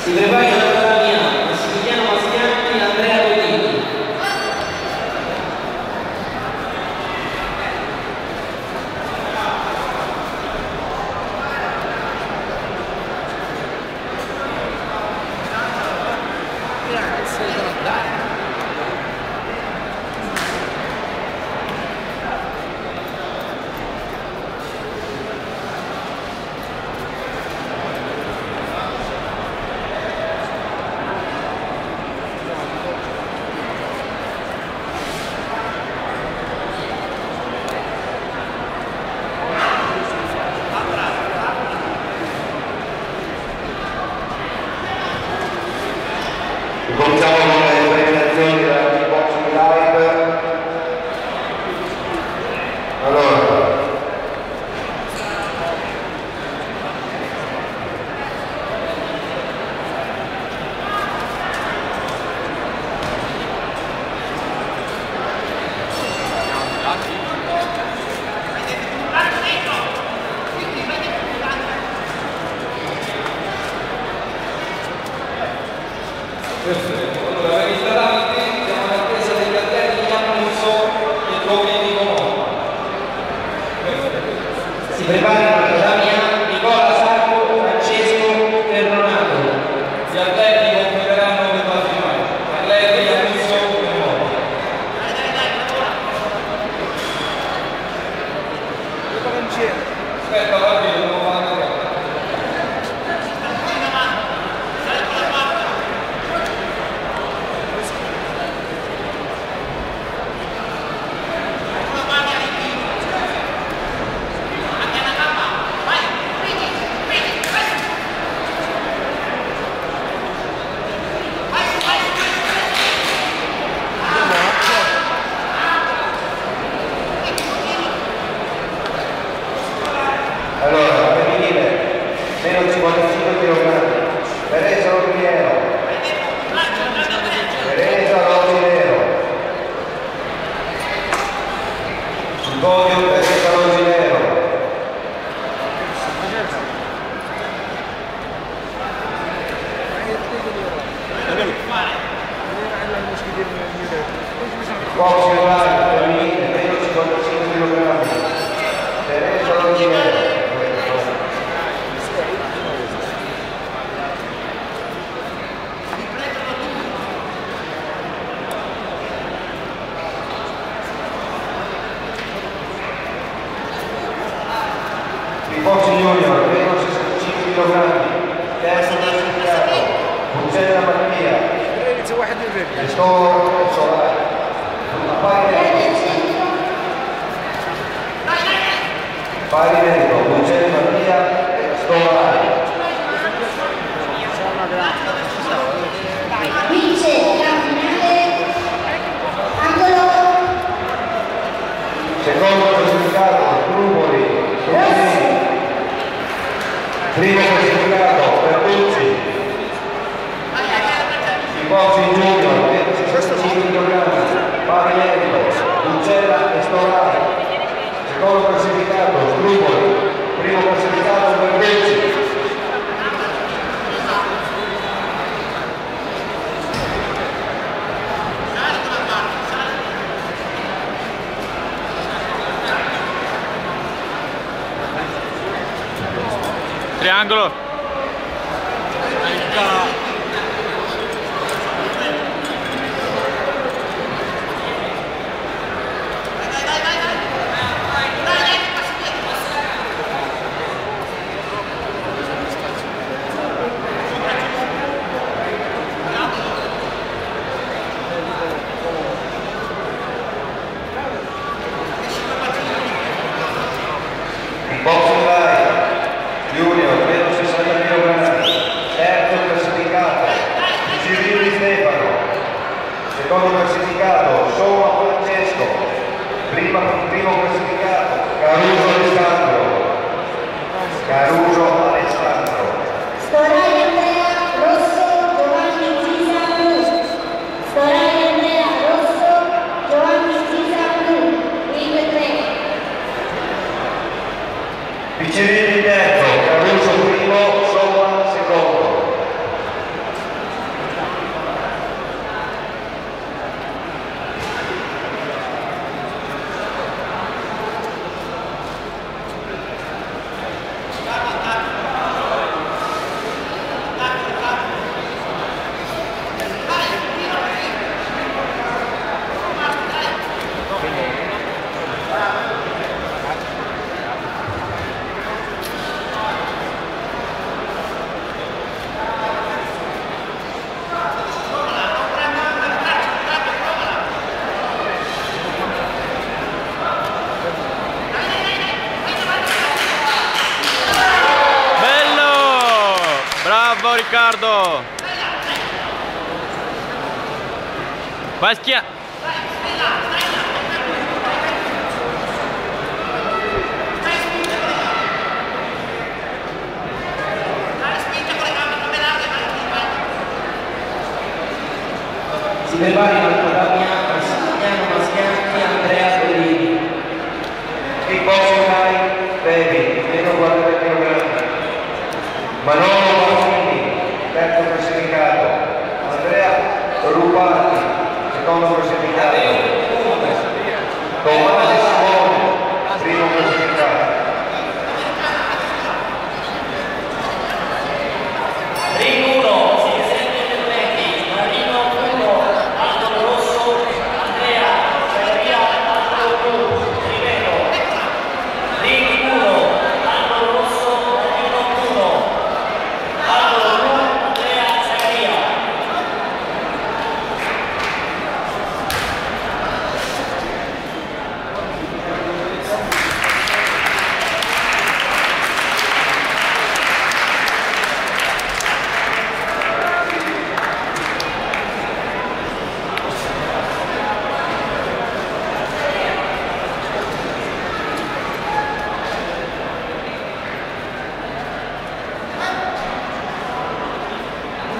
Si prepara la mia, Massimiliano Maschianti, Andrea Bellini. Cominciamo con le presentazioni della Kickboxing Live. Allora, Perfetto, allora per il davanti siamo in attesa degli atleti Iannuzzo e Domenico Motta. Si preparano Damiano, Nicola Sacco, Francesco e Ronaldo. Gli atleti completeranno per la finale. Atleti Iannuzzo e Motta. Aspetta, guardi, devo fare una cosa. allora, femminile, meno 55 kg, Teresa Rosinero, sul podio Teresa Rosinero, boxing live, femminile, meno 55 kg, Teresa Rosinero. Kickboxing Junior, meno 65 kg, terzo classificato, Bucella Mattia, Restore Solare, pari merito, Bucella Mattia e Solare. Vince la finale angolo Secondo classificato, Trupoli, primo classificato, Pertucci, Kickboxing Junior, 65 kg, pari merito, Bucella e Stolari, secondo classificato, Trupoli, primo classificato, Pertucci. Triangolo. Boxing live, Junior, 60 kg, terzo classificato, Cirilli Stefano, secondo classificato, Soma Francesco, primo classificato, Caruso Alessandro, Storai Andrea Rosso Giovanni Zisa Blu Storai Andrea Rosso Giovanni Zisa Blu Ring 3 Piccirilli terzo, Caruso primo, Soma secondo. Bravo Riccardo! Vai schia! Si prepari al Padania, Massimiliano Maschianti, Andrea Bellini. Kickboxing Thai, Baby, meno 40 kg. Manolo Martini, terzo classificato. Andrea Rubati, secondo classificato.